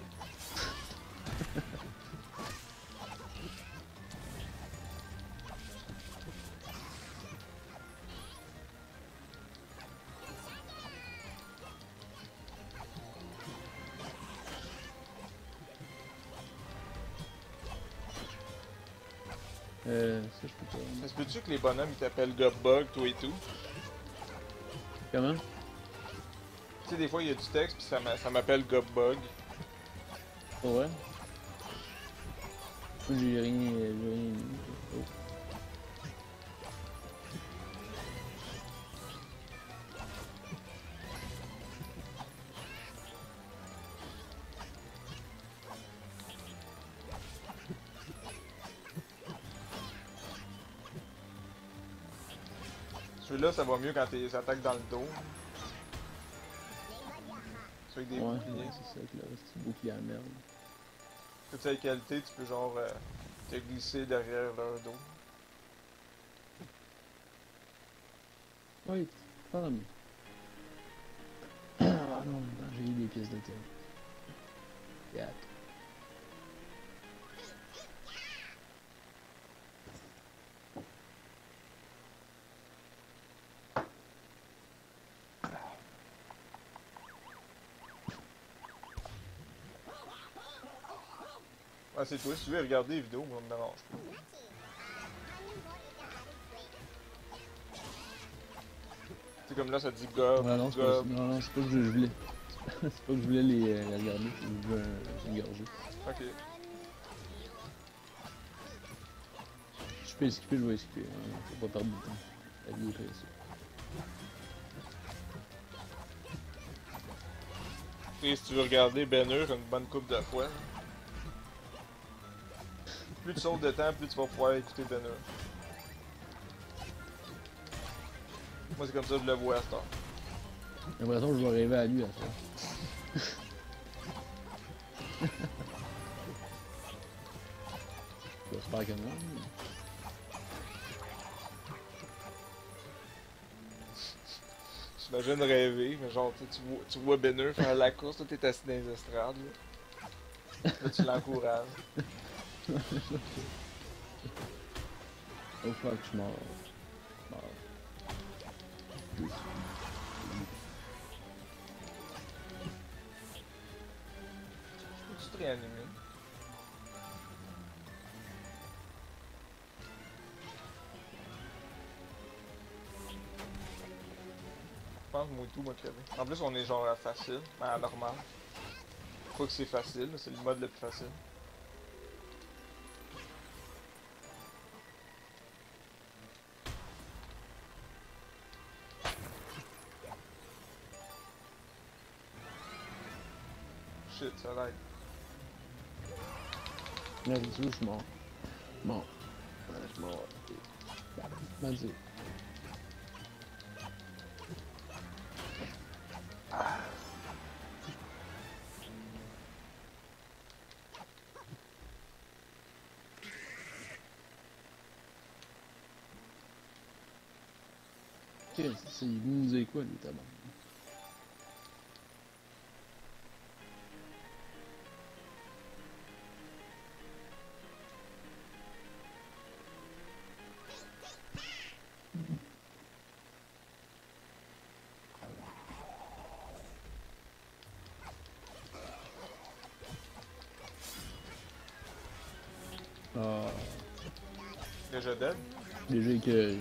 Euh, ça, je peux pas. Mais se peut-tu que les bonhommes ils t'appellent Gobbug, toi et tout? Comment? Tu sais, des fois il y a du texte pis ça m'a- ça m'appelle Gobbug. Pour vrai? Moi, j'ai rien. J'ai rien. Oh. Celui-là ça va mieux quand t'es attaques dans le dos. C'est avec des Ouais, boucliers. ouais, c'est ça, avec le petit bouclier à merde. Toutes ces qualités, tu peux genre euh, te glisser derrière leur dos. Oui, follow me. Ah non, non, j'ai eu des pièces de tête. Yak. Ah, c'est toi, si tu veux regarder les vidéos, moi, ça me dérange pas. C'est comme là, ça dit Gob, Ouais, non, c'est pas, Gob. non, non, c'est pas que je, je voulais. c'est pas que je voulais les, euh, les regarder, c'est que je voulais euh, les gorger. Ok. Je peux esquiver, je vais esquiver. Hein, faut pas perdre de temps. La vie est précieuse. Et si tu veux regarder Ben Hur une bonne coupe de fois, plus tu sautes de temps, plus tu vas pouvoir écouter Ben Hur. Moi, c'est comme ça que je le vois à cette heure. J'ai l'impression que je vais rêver à lui à ça. J'espère que non. J'imagine rêver, mais genre, tu, sais, tu vois, tu vois Ben Hur faire la course, toi t'es assis dans les estrades, là. Là, tu l'encourages. Oh fuck, je suis mort. Je suis mort. réanimer. Je pense que Moutou m'a crevé. En plus, on est genre à facile, mais à normal. Pas que c'est facile, c'est le mode le plus facile. Shit, ça l'aide. Merde, tu vois, je suis mort. Bon. Ouais, je suis mort. Vas-y. Ok, c'est il nous disait quoi, lui, tabac? Ah, Déjà dead? déjà que.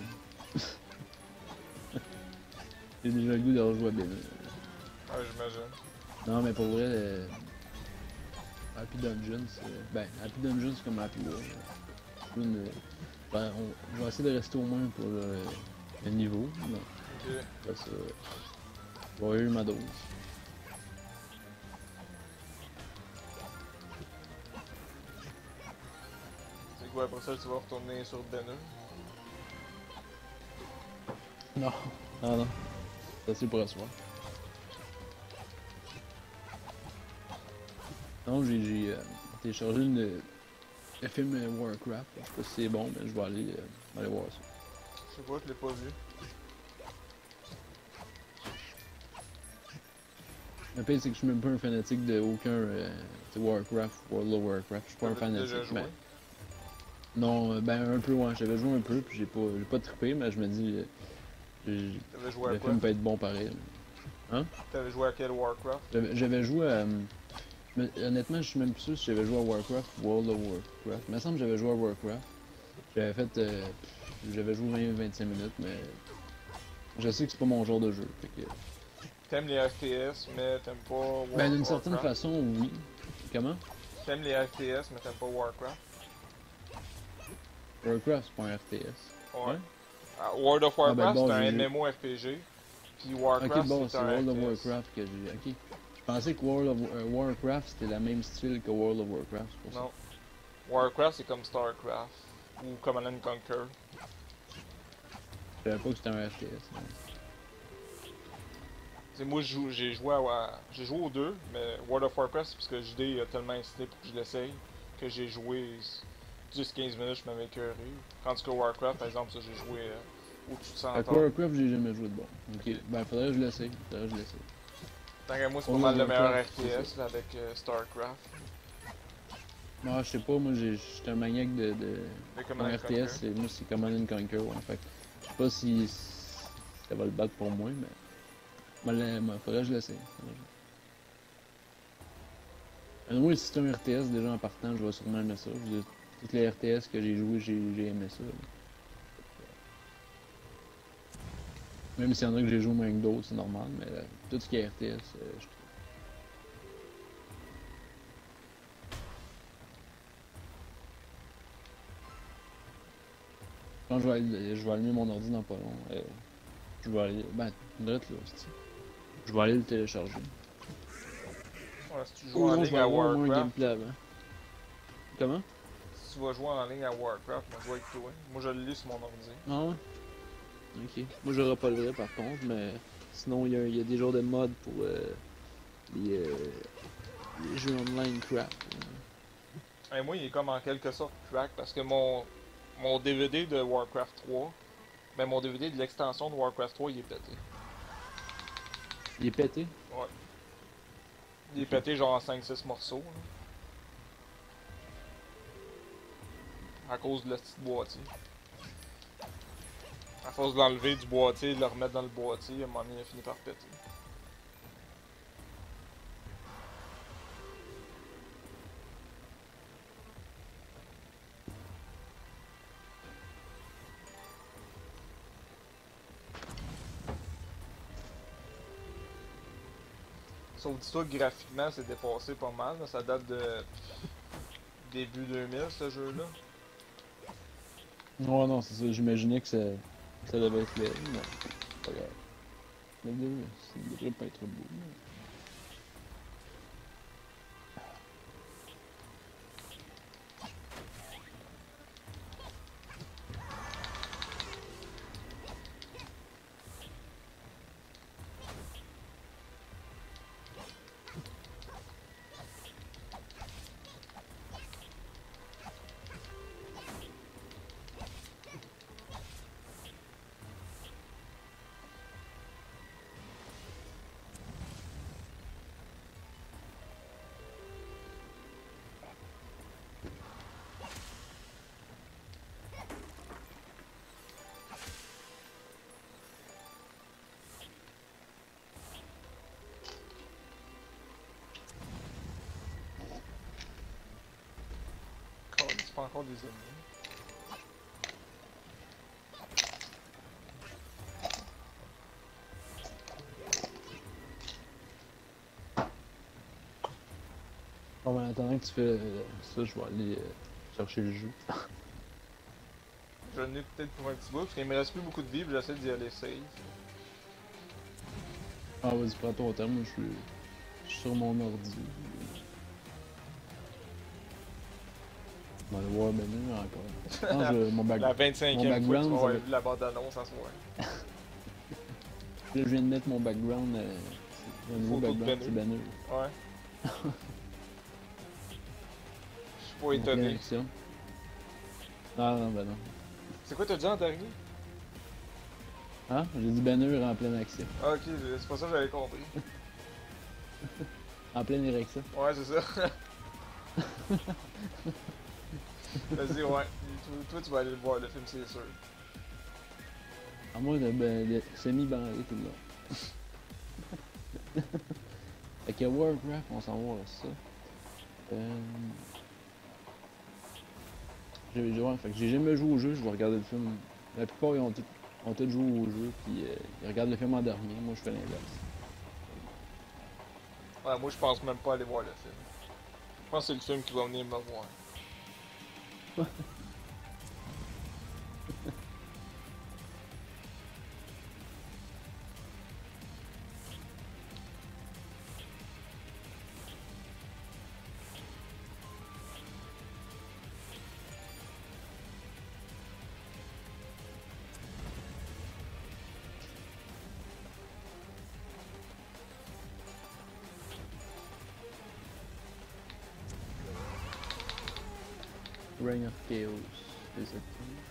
J'ai déjà le goût de rejouer à Ben. Ouais, j'imagine. Non, mais pour vrai, euh, Happy Dungeon, c'est. Ben, Happy Dungeon, c'est comme Happy World. C'est une... Ben, on... je vais essayer de rester au moins pour le, le niveau. Non. Ok. Après ça, je vais avoir eu ma dose. C'est quoi après ça, tu vas retourner sur Bennu? Non, non, non. C'est assez pour asseoir. Non, j'ai j'ai, euh, téléchargé une, le film euh, Warcraft. Je sais pas si c'est bon, mais je vais aller, euh, aller voir ça. Je sais pas, je l'ai pas vu. Le pire, c'est que je suis même pas un fanatique de aucun euh, Warcraft, World of Warcraft. Je suis pas un T'avais déjà fanatique. joué? Mais... Non, euh, ben un peu, ouais. J'avais joué un peu, puis j'ai pas, j'ai pas trippé, mais je me dis, euh, j'ai- T'avais joué à le quoi? film peut être bon pareil. Hein? T'avais joué à quel Warcraft? J'avais j'avais joué à. Mais, honnêtement, je suis même plus sûr si j'avais joué à Warcraft ou World of Warcraft. Il me semble que j'avais joué à Warcraft. J'avais fait. Euh, j'avais joué vingt à vingt-cinq minutes, mais. Je sais que c'est pas mon genre de jeu. Fait que... T'aimes les F P S, mais t'aimes pas War Ben, d'une certaine Warcraft? façon, oui. Comment? T'aimes les F P S, mais t'aimes pas Warcraft? Warcraft, c'est pas un F P S. Ouais. Ouais. Ah, World of Ah, ben, Warcraft, bon, c'est un j'ai- M M O R P G. Puis Warcraft, Ok, bon, c'est c'est un World of F P S. Warcraft que j'ai. Ok. Je pensais que World of euh, Warcraft c'était le même style que World of Warcraft. C'est pour Non. Warcraft, c'est comme StarCraft. Ou Command and Conquer. ça. Je savais pas que c'était un F P S. non. T'sais, moi, je joue- j'ai joué à. J'ai joué aux deux, mais World of Warcraft, c'est parce que J D a tellement incité pour que je l'essaye que j'ai joué dix quinze minutes, je m'avais écœuré. Tandis que Warcraft, par exemple, ça, j'ai joué euh, au-dessus de cent Fait que heures. Warcraft, j'ai jamais joué de bon. Ok. Ben, faudrait que je l'essaye. Faudrait que je l'essaye. Tant qu'à moi, c'est pas World mal of le meilleur Warcraft, R P S là, avec euh, StarCraft. Non, je sais pas, moi j'ai- j'étais un maniaque de. de... Mais Command Un and R T S, Conquer. c'est- moi c'est Command and Conquer, ouais. Fait que je sais pas si ça va le battre pour moi, mais. Moi, le- moi, faudrait que je l'essaye. Faudrait que je- Euh, Moi, si c'est un R T S, déjà en partant, je vais sûrement aimer ça. Je veux dire, toutes les R T S que j'ai joué, j'ai j'ai aimé ça. là. Même s'il y en a que j'ai joué moins que d'autres, c'est normal, mais euh, tout ce qui est R T S, euh, je trouve. Quand je vais, aller- je vais allumer mon ordi dans pas long, euh, je vais aller. Ben, direct là, c'est je vais aller le télécharger. Ouais, si tu joues Ou en non, je ligne vais à avoir au moins un Warcraft, gameplay avant. Comment? si tu vas jouer en ligne à Warcraft, moi je vais avec toi. Moi je le lis sur mon ordi. Ah ouais? Ok. Moi j'aurai pas le vrai par contre, mais sinon il y, a- il y a des genres de mods pour euh, les, euh, les jeux online crap. Et moi, il est comme en quelque sorte crack parce que mon, mon D V D de Warcraft trois, ben mon D V D de l'extension de Warcraft trois, il est pété. Il est pété? Ouais. Il est pété genre en cinq six morceaux. Là. À cause de le petit boîtier. À force de l'enlever du boîtier et de le remettre dans le boîtier, à un moment donné, il a fini par péter. Sauf dis-toi que graphiquement, c'est dépassé pas mal. Là. Ça date de début deux mille, ce jeu-là. Ouais, non, c'est ça. J'imaginais que ça, ça devait être laid, mais c'est pas grave. Le deux, ça devrait pas être beau. Mais... Oh, c'est pas encore des ennemis. Bon, ben, en attendant que tu fais euh, ça, je vais aller euh, chercher le jeu. Je l'ai peut-être pour un petit bout, parce qu'il me reste plus beaucoup de vie, puis j'essaie d'y aller safe. Ah, vas-y, prends ton temps, moi je suis, je suis sur mon ordi. On va aller voir menu encore. Non, je, mon, back... La mon vingt-cinquième fois que tu background, vas ça avoir va- vu la bande-annonce à soir. là, je viens de mettre mon background. Euh, c'est- le nouveau Photo de background, c'est Bennu. Banner. Ouais. Je suis pas En pleine étonné. action. Ah non, ben non. C'est quoi t'as dit en dernier? Hein? J'ai dit Banner en pleine action. Ah ok, c'est pas ça que j'avais compris. En pleine érection. Ouais, c'est ça. Vas-y, ouais. Toi, toi, tu vas aller le voir, le film, c'est sûr. À moins de, ben, de semi-bandé tout le long. Fait que Warcraft, on s'en va à ça. Euh... J'ai j'ai- ouais, fait que j'ai jamais joué au jeu, je vais regarder le film. La plupart ils ont tous ont tous joué au jeu, puis euh, ils regardent le film en dernier. Moi je fais l'inverse. Ouais, moi, je pense même pas aller voir le film. Je pense que c'est le film qui va venir me voir. Reign of Chaos, c'est ça.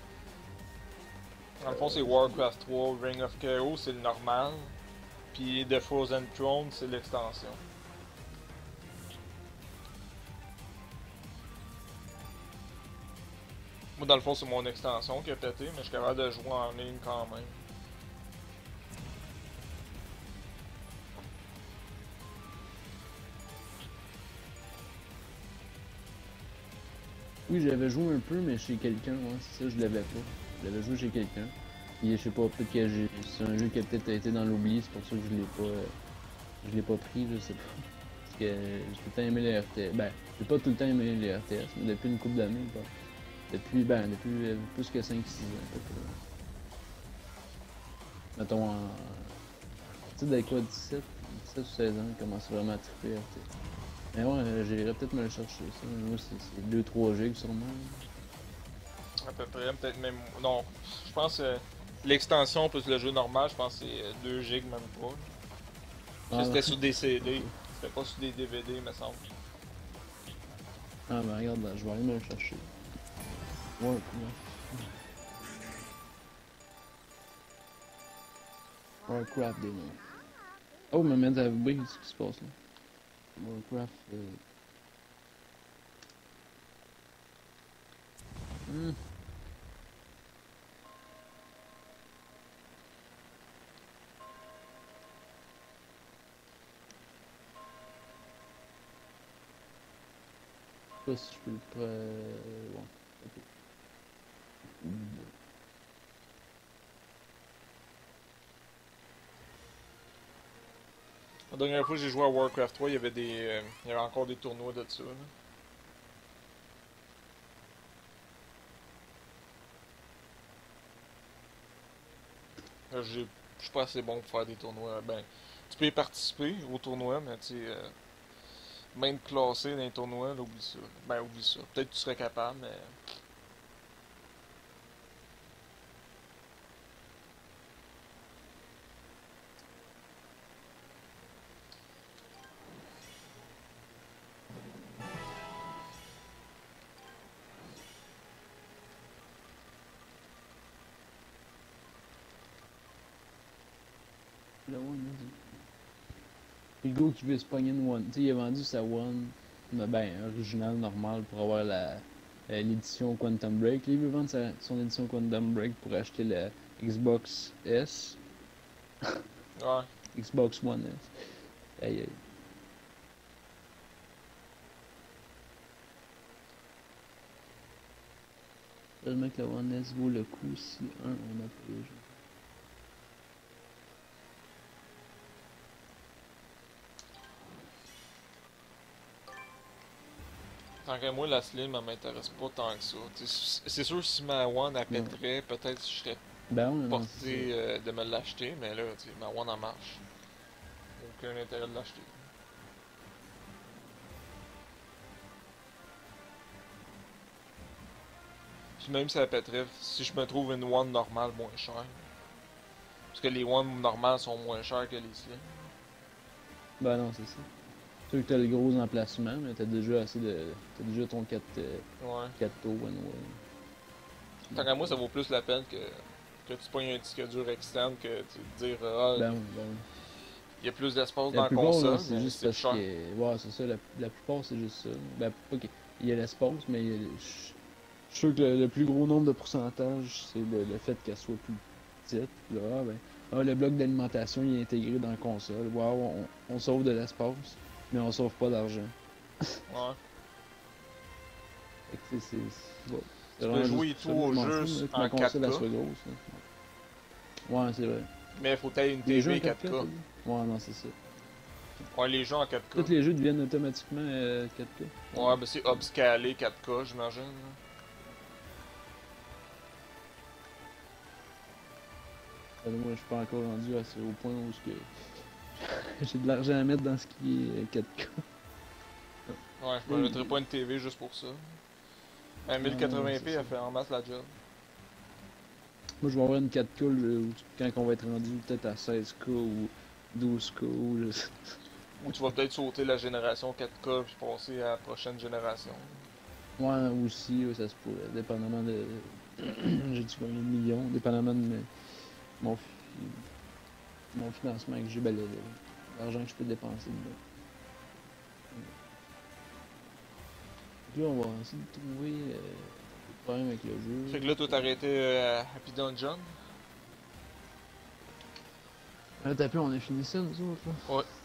Dans le fond, c'est Warcraft trois, Ring of Chaos, c'est le normal. Puis The Frozen Throne, c'est l'extension. Moi, dans le fond, c'est mon extension qui a pété, mais je suis capable de jouer en ligne quand même. Oui, j'avais joué un peu, mais chez quelqu'un, ouais, c'est ça, je l'avais pas. Je l'avais joué chez quelqu'un. Puis je sais pas, peut-être que j'ai- c'est un jeu qui a peut-être été dans l'oubli, c'est pour ça que je l'ai pas. euh, Je l'ai pas pris, je sais pas. Parce que j'ai tout le temps aimé les R T S. Ben, j'ai pas tout le temps aimé les R T S, mais depuis une couple d'années, bon. Depuis, ben, depuis euh, plus que cinq six ans, à peu près. Mettons en. Tu sais, dans quoi, dix-sept, dix-sept ou seize ans, je commence vraiment à triper R T S. Mais ouais, euh, j'irais peut-être me le chercher, ça. Moi, c'est deux trois gigs sûrement. À peu près, peut-être même. Non, je pense que l'extension plus le jeu normal, je pense que c'est euh, deux gigs, même pas. Ah, C'était non. sur des C D, c'était pas sur des D V D, me semble. Ah, ben regarde, là, je vais aller me le chercher. Ouais, ouais. Warcraft des noms. Oh, me mettre à B, ce qui se passe là. Warcraft. Euh... Hmm. Je sais pas si je peux le prendre. Ouais. Ok. La dernière fois que j'ai joué à Warcraft trois, il y avait des. euh, il y avait encore des tournois de ça. Là. Là, j'ai- je suis pas assez bon pour faire des tournois. Ben, tu peux y participer au tournoi, mais tu sais, euh, même classé dans les tournois, là, oublie ça. Ben, oublie ça. Peut-être que tu serais capable, mais. Le One, vas-y. Le gars qui veut se pogner une One. Tu sais, il a vendu sa One, mais ben, original, normal, pour avoir la euh, l'édition Quantum Break. Là, il veut vendre sa- son édition Quantum Break pour acheter la Xbox S, Ouais. Xbox One S. Aïe aïe. Tellement que la One S vaut le coup si un on a pas les jeux. Tant qu'à moi, la Slim, elle m'intéresse pas tant que ça. Tu sais, c'est sûr, si ma One elle Non. pèterait, peut-être que je serais Ben ouais, non, c'est porté euh, de me l'acheter, mais là, tu sais, ma One en marche. Aucun intérêt de l'acheter. Puis même si elle pèterait, si je me trouve une One normale moins chère. Parce que les One normales sont moins chères que les Slim. ça. Ben non, c'est ça. C'est sûr que t'as le gros emplacement, mais t'as déjà assez de. T'as déjà ton quatre euh, Ouais. quatre tours anyway. Tant qu'à moi, ça vaut plus la peine que, que tu pognes un disque dur externe que tu te dire, ah, Ben oui, ben oui. il y a plus d'espace La dans la plupart, là, console, c'est mais juste c'est parce cher. que. Ouais, c'est ça, la, la plupart, c'est juste ça. Ben, pas que- il y a l'espace, mais il y a- je je suis sûr que le, le plus gros nombre de pourcentage, c'est le, le fait qu'elle soit plus petite. Là, ah, ben, ah, le bloc d'alimentation il est intégré dans la console. Wow, on, on sauve de l'espace, mais on sauve pas d'argent. Ouais. Fait que c'est. c'est- c'est- ouais. C'est Tu peux vraiment jouer juste tout pour ça. au Moi, je m'en jeu fous, là, que en ma console elle quatre K. soit grosse. Là. Ouais, c'est vrai. Mais il faut que une Les jeux en T V quatre K, quatre K. t'as dit? Ouais, non, c'est ça. Ouais, les jeux en quatre K. Tous les jeux deviennent automatiquement euh, quatre K. Ouais, ben c'est upscalé quatre K, j'imagine. là. Euh, Moi, je suis pas encore rendu à ce- au point où ce que j'ai de l'argent à mettre dans ce qui est euh, quatre K. Ouais, je me mettrais pas une T V juste pour ça. Un mille quatre-vingts p, c'est elle fait en masse la job. Moi, je vais avoir une quatre K là, où- quand on va être rendu peut-être à seize K ou douze K. Ou je sais- Ou tu vas peut-être sauter la génération quatre K puis passer à la prochaine génération. Ouais, aussi, ouais, ça se pourrait, dépendamment de. J'ai dit combien de millions, dépendamment de mes- mon, fi- mon financement que j'ai, ben, le- le- l'argent que je peux dépenser dedans. Puis là, on va essayer de trouver euh, des problèmes avec le jeu. Fait que là, toi, t'as arrêté euh, Happy Dungeon. Là, t'as pu, on a fini ça, nous autres, là. Ouais.